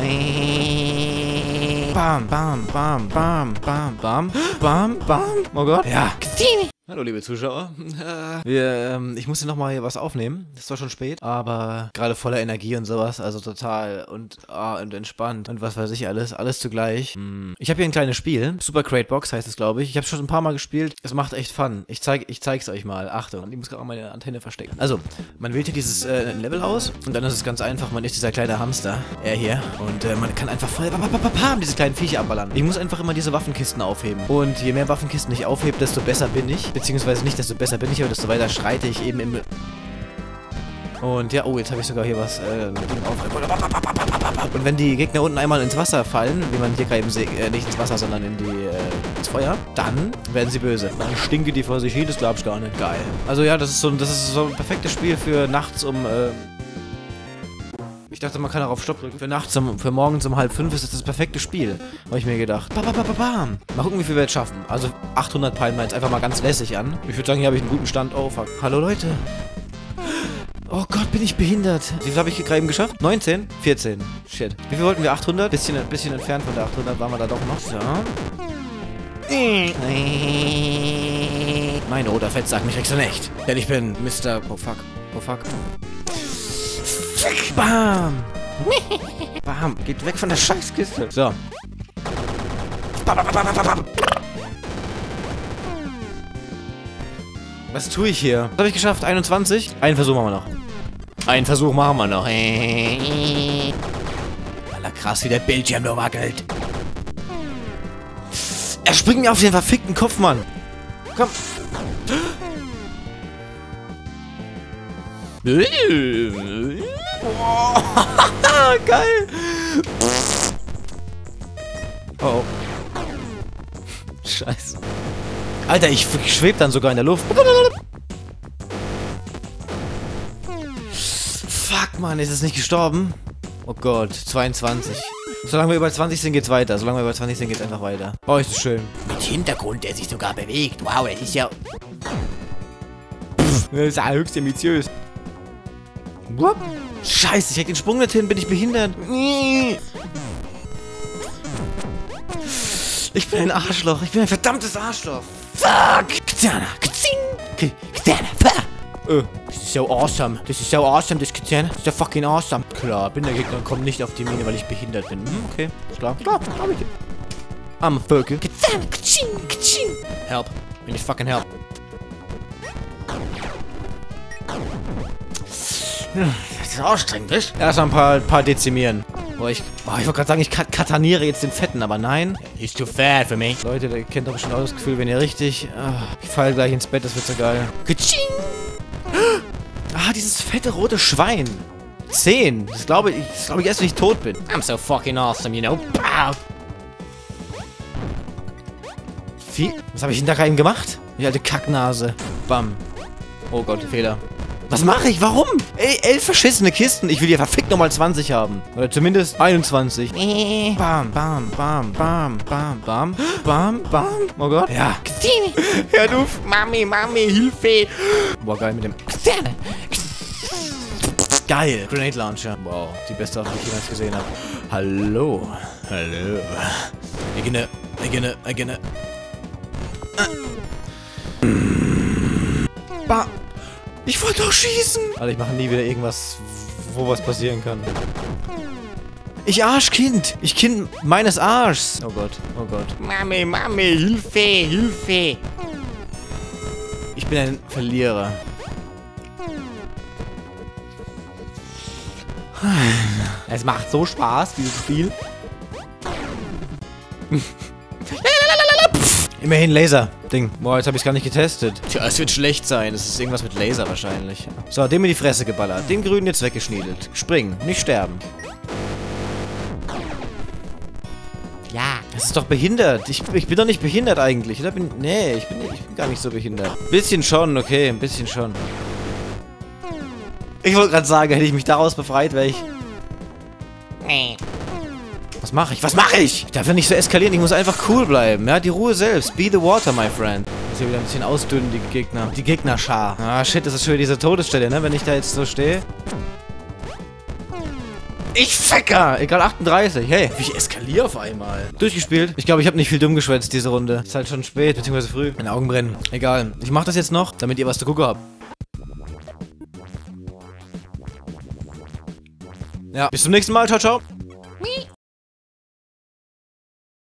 Bam, bam, bam, bam, bam, bam, bam, bam. Oh Gott. Ja. Hallo liebe Zuschauer, ich musste nochmal hier was aufnehmen, das war schon spät, aber gerade voller Energie und sowas, also total und entspannt und was weiß ich alles zugleich. Ich habe hier ein kleines Spiel, Super Crate Box heißt es glaube ich, ich habe schon ein paar Mal gespielt, es macht echt Fun, ich zeig's euch mal, Achtung, ich muss gerade auch meine Antenne verstecken. Also, man wählt hier dieses Level aus und dann ist es ganz einfach, man ist dieser kleine Hamster, er hier, und man kann einfach voll diese kleinen Viecher abballern. Ich muss einfach immer diese Waffenkisten aufheben und je mehr Waffenkisten ich aufhebe, desto besser bin ich. Beziehungsweise nicht, desto besser bin ich, aber desto weiter schreite ich eben im... Und ja, oh, jetzt habe ich sogar hier was und wenn die Gegner unten einmal ins Wasser fallen, wie man hier gerade eben sieht, nicht ins Wasser, sondern ins Feuer, dann werden sie böse. Dann stinken die vor sich hin, das glaubst du gar nicht. Geil. Also ja, das ist so ein perfektes Spiel für nachts ich dachte, man kann darauf Stopp drücken. Für morgens um 4:30 ist das perfekte Spiel. Habe ich mir gedacht. Bam. Mal gucken, wie viel wir jetzt schaffen. Also 800 peilen wir jetzt einfach mal ganz lässig an. Ich würde sagen, hier habe ich einen guten Stand. Oh, fuck. Hallo, Leute. Oh Gott, bin ich behindert. Wie viel habe ich gerade eben geschafft? 19? 14. Shit. Wie viel wollten wir? 800? Bisschen entfernt von der 800 waren wir da doch noch. So. Mein roter Fettsack, mich kriegst du nicht. Denn ich bin Mr. Oh, fuck. Oh, fuck. Bam! Bam! Geht weg von der Scheißkiste. So. Was tue ich hier? Was habe ich geschafft? 21? Einen Versuch machen wir noch. Alter, krass, wie der Bildschirm nur wackelt. Er springt mir auf den verfickten Kopf, Mann. Komm. Oh, geil! Oh. Scheiße. Alter, ich schwebe dann sogar in der Luft. Fuck, Mann, ist es nicht gestorben? Oh Gott, 22. Solange wir über 20 sind, geht's weiter. Geht's einfach weiter. Oh, ist das schön. Mit Hintergrund, der sich sogar bewegt. Wow, das ist ja... Das ist ja höchst ambitiös. Scheiße, ich krieg den Sprung nicht hin, bin ich behindert? Ich bin ein Arschloch, ich bin ein verdammtes Arschloch. Fuck! Katana, Katana, das ist so awesome, das Katana, das ist so fucking awesome. Klar, bin der Gegner und komm nicht auf die Mine, weil ich behindert bin. Okay, ist klar, hab ich. I'm a Vögel. Katana, help, we need fucking help. Das ist anstrengend, nicht? Erstmal ein paar dezimieren. Ich wollte gerade sagen, ich kataniere jetzt den Fetten, aber nein. He's too fat for me. Leute, ihr kennt doch bestimmt auch das Gefühl, wenn ihr richtig... ich falle gleich ins Bett, das wird so geil. Katsching! Ah, dieses fette rote Schwein. 10. Das glaube ich erst, wenn ich tot bin. I'm so fucking awesome, you know. Pow! Was habe ich denn da gerade eben gemacht? Die alte Kacknase. Bam. Oh Gott, Fehler. Was mache ich? Warum? Ey, 11 verschissene Kisten. Ich will hier verfickt nochmal 20 haben. Oder zumindest 21. Bam, bam, bam, bam, bam, bam, bam, bam. Oh Gott. Ja. Hör du. Mami, Hilfe. Boah, geil mit dem... Geil. Grenade Launcher. Wow, die beste Waffe, die ich jemals gesehen habe. Hallo. Ich gönne. Bam. Ich wollte doch schießen! Alter, ich mache nie wieder irgendwas, wo was passieren kann. Ich Arschkind! Ich Kind meines Arschs! Oh Gott. Mami, Hilfe! Ich bin ein Verlierer. Es macht so Spaß, dieses Spiel. Immerhin Laser-Ding. Boah, jetzt habe ich es gar nicht getestet. Tja, es wird schlecht sein. Es ist irgendwas mit Laser wahrscheinlich. So, dem in die Fresse geballert. Den grünen jetzt weggeschniedelt. Springen, nicht sterben. Ja. Das ist doch behindert. Ich bin doch nicht behindert eigentlich. Oder nee, ich bin gar nicht so behindert. Bisschen schon, okay, ein bisschen schon. Ich wollte gerade sagen, hätte ich mich daraus befreit, wäre ich... Nee. Was mache ich? Ich darf ja nicht so eskalieren, ich muss einfach cool bleiben. Ja, die Ruhe selbst. Be the water, my friend. Ich muss hier wieder ein bisschen ausdünnen, die Gegner. Die Gegnerschar. Ah, shit, das ist schon wieder diese Todesstelle, ne? Wenn ich da jetzt so stehe. Ich Ficker! Egal, 38. Hey, wie ich eskaliere auf einmal. Durchgespielt. Ich glaube, ich habe nicht viel dumm geschwätzt diese Runde. Ist halt schon spät, beziehungsweise früh. Meine Augen brennen. Egal. Ich mache das jetzt noch, damit ihr was zu gucken habt. Ja, bis zum nächsten Mal. Ciao, ciao.